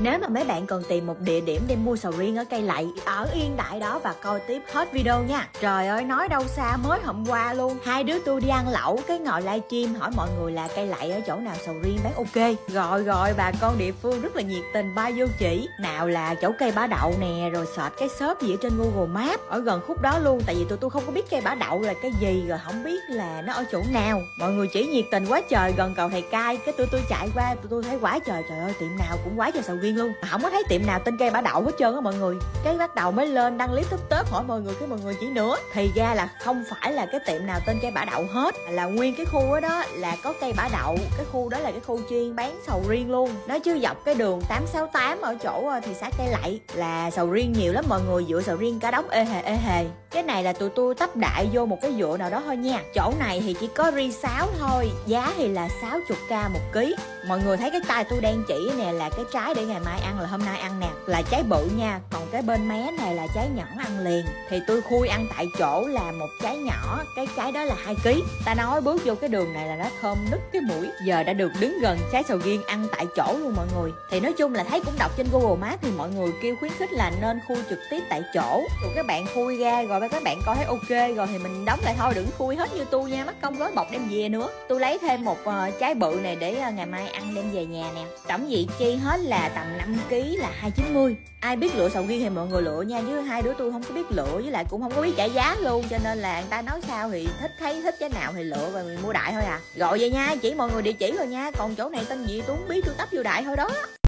Nếu mà mấy bạn cần tìm một địa điểm để mua sầu riêng ở Cây Lậy, ở yên tại đó và coi tiếp hết video nha. Trời ơi, nói đâu xa, mới hôm qua luôn, hai đứa tôi đi ăn lẩu, cái ngồi livestream hỏi mọi người là Cây Lậy ở chỗ nào sầu riêng bán ok. Rồi bà con địa phương rất là nhiệt tình bay vô chỉ. Nào là chỗ cây bả đậu nè, rồi search cái shop gì ở trên Google Maps ở gần khúc đó luôn. Tại vì tụi tôi không có biết cây bả đậu là cái gì, rồi không biết là nó ở chỗ nào. Mọi người chỉ nhiệt tình quá trời, gần cầu Thầy Cai, cái tụi tôi chạy qua, tụi tôi thấy quá trời, trời ơi, tiệm nào cũng quá trời sầu riêng luôn, không có thấy tiệm nào tên cây bả đậu hết trơn á mọi người. Cái bắt đầu mới lên đăng clip tớp hỏi mọi người, cái mọi người chỉ nữa thì ra là không phải là cái tiệm nào tên cây bả đậu hết, là nguyên cái khu đó là có cây bả đậu. Cái khu đó là cái khu chuyên bán sầu riêng luôn. Nói chứ dọc cái đường 868 ở chỗ thị xã Cây Lậy là sầu riêng nhiều lắm mọi người, dựa sầu riêng cả đống ê hề. Cái này là tụi tôi tấp đại vô một cái dựa nào đó thôi nha. Chỗ này thì chỉ có ri 6 thôi, giá thì là 60k một ký. Mọi người thấy cái tay tôi đang chỉ nè là cái trái để ngày mai ăn, là hôm nay ăn nè, là trái bự nha. Còn cái bên mé này là trái nhỏ ăn liền. Thì tôi khui ăn tại chỗ là một trái nhỏ, cái trái đó là 2 kg. Ta nói bước vô cái đường này là nó thơm nứt cái mũi. Giờ đã được đứng gần trái sầu riêng ăn tại chỗ luôn mọi người. Thì nói chung là thấy cũng đọc trên Google Maps thì mọi người kêu khuyến khích là nên khui trực tiếp tại chỗ. Rồi các bạn khui ra rồi các bạn coi thấy ok rồi thì mình đóng lại thôi, đừng khui hết như tôi nha, mất công gói bọc đem về nữa. Tôi lấy thêm một trái bự này để ngày mai ăn đem về nhà nè. Tổng vị chi hết là tầm 5 kg là 290. Ai biết lựa sầu riêng thì mọi người lựa nha, chứ hai đứa tôi không có biết lựa, với lại cũng không có biết trả giá luôn, cho nên là người ta nói sao thì thấy thích cái nào thì lựa và mình mua đại thôi à. Gọi vậy nha, chỉ mọi người địa chỉ rồi nha, còn chỗ này tên gì tôi không biết, tôi tấp vô đại thôi đó.